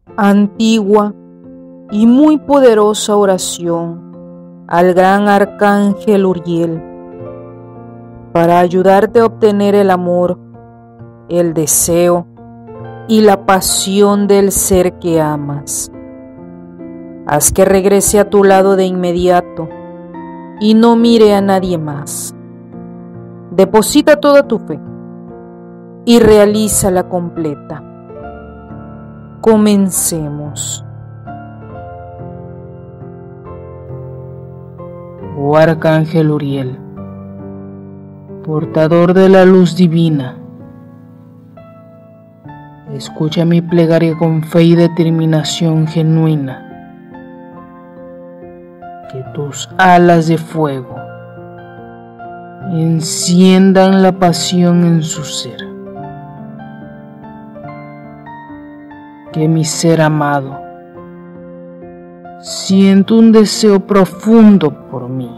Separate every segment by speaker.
Speaker 1: antigua y muy poderosa oración al gran arcángel Uriel para ayudarte a obtener el amor, el deseo y la pasión del ser que amas. Haz que regrese a tu lado de inmediato y no mire a nadie más. Deposita toda tu fe y realízala completa. Comencemos.
Speaker 2: Oh Arcángel Uriel, portador de la luz divina, escucha mi plegaria con fe y determinación genuina. Que tus alas de fuego enciendan la pasión en su ser. Que mi ser amado sienta un deseo profundo por mí.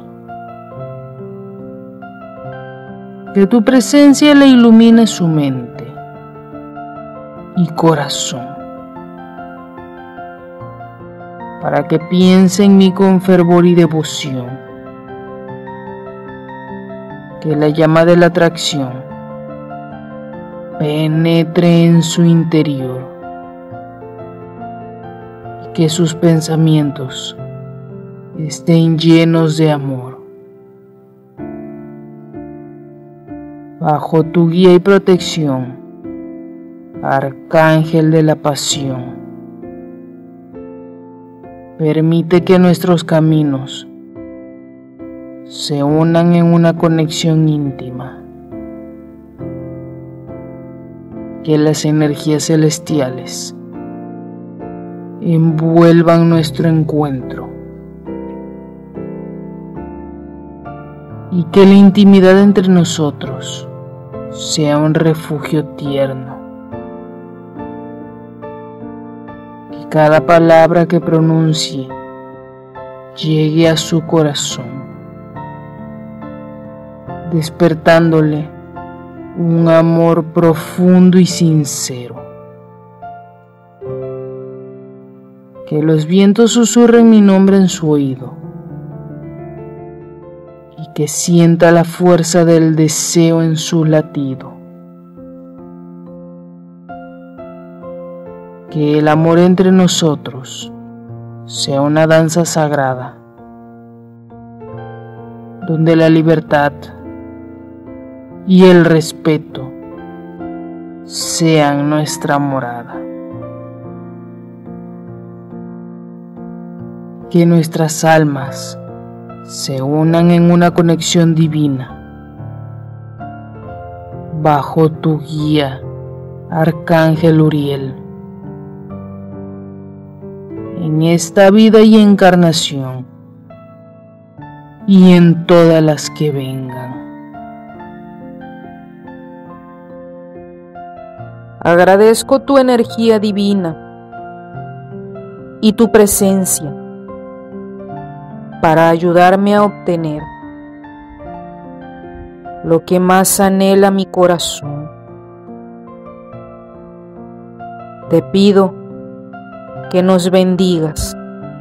Speaker 2: Que tu presencia le ilumine su mente y corazón, para que piense en mí con fervor y devoción. Que la llama de la atracción penetre en su interior y que sus pensamientos estén llenos de amor. Bajo tu guía y protección, Arcángel de la Pasión, permite que nuestros caminos se unan en una conexión íntima. Que las energías celestiales envuelvan nuestro encuentro y que la intimidad entre nosotros sea un refugio tierno. Que cada palabra que pronuncie llegue a su corazón, despertándole un amor profundo y sincero. Que los vientos susurren mi nombre en su oído y que sienta la fuerza del deseo en su latido. Que el amor entre nosotros sea una danza sagrada, donde la libertad y el respeto sean nuestra morada. Que nuestras almas se unan en una conexión divina. Bajo tu guía, Arcángel Uriel, en esta vida y encarnación, y en todas las que vengan.
Speaker 1: Agradezco tu energía divina y tu presencia para ayudarme a obtener lo que más anhela mi corazón. Te pido que nos bendigas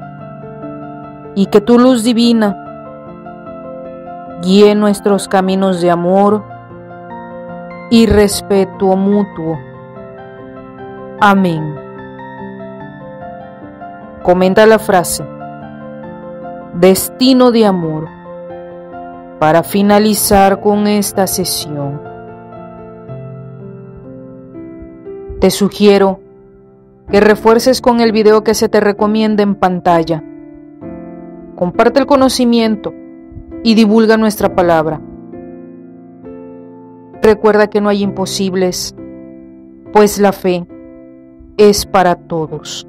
Speaker 1: y que tu luz divina guíe nuestros caminos de amor y respeto mutuo. Amén. Comenta la frase destino de amor para finalizar con esta sesión. Te sugiero que refuerces con el video que se te recomienda en pantalla. Comparte el conocimiento y divulga nuestra palabra. Recuerda que no hay imposibles, pues la fe es para todos.